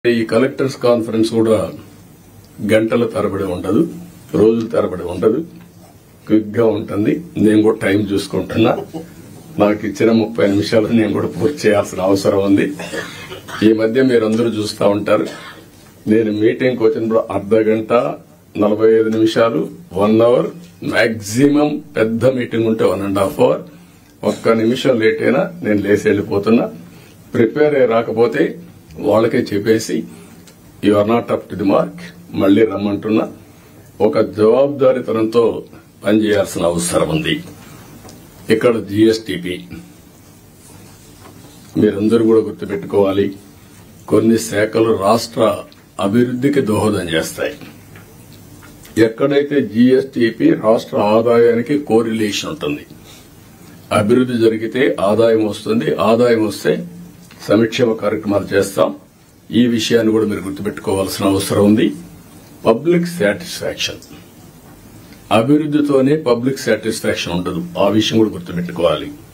ఈ collectors conference కూడా గంటల తరబడి ఉండదు, రోజుల తరబడి ఉండదు, క్విక్ గా ఉంటుంది. నేను కూడా టైం చూసుకుంటున్నా. నాకు ఇచ్చిన 30 నిమిషాలు నేను కూడా పూర్తి చేయాల్సిన అవసరం ఉంది. ఈ మధ్య మీరందరూ చూస్తూ ఉంటారు, నేను మీటింగ్కి వచ్చినప్పుడు అర్ధ గంట 45 నిమిషాలు 1 అవర్ మాక్సిమం. పెద్ద మీటింగ్ ఉంటే 1.5 అవర్. ఒక్క నిమిషం లేట్ అయినా నేను లేచి వెళ్లిపోతున్నా. ప్రిపేర్ అయ్యి రాకపోతే వాళ్ళకే చెప్పేసి you are not up to the mark, మళ్లీ రమ్మంటున్నా. ఒక జవాబుదారీతనంతో పనిచేయాల్సిన అవసరం ఉంది. ఇక్కడ జీఎస్టీపీ మీరందరూ కూడా గుర్తుపెట్టుకోవాలి. కొన్ని శాఖలు రాష్ట్ర అభివృద్ధికి దోహదం చేస్తాయి. ఎక్కడైతే జీఎస్టీపీ రాష్ట్ర ఆదాయానికి కోరిలేషన్ ఉంటుంది, అభివృద్ధి జరిగితే ఆదాయం వస్తుంది, ఆదాయం వస్తే సంక్షేమ కార్యక్రమాలు చేస్తాం. ఈ విషయాన్ని కూడా మీరు గుర్తుపెట్టుకోవాల్సిన అవసరం ఉంది. పబ్లిక్ సాటిస్ఫాక్షన్, అభివృద్ధితోనే పబ్లిక్ సాటిస్ఫాక్షన్ ఉండదు. ఆ విషయం కూడా గుర్తుపెట్టుకోవాలి.